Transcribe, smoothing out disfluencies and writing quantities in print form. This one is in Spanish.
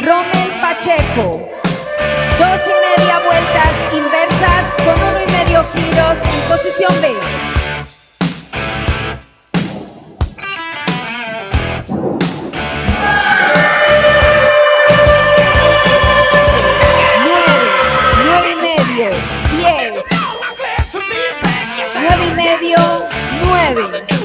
Rommel Pacheco. 2,5 vueltas inversas con 1,5 giros en posición B. 9,5, 10. 9,5, 9.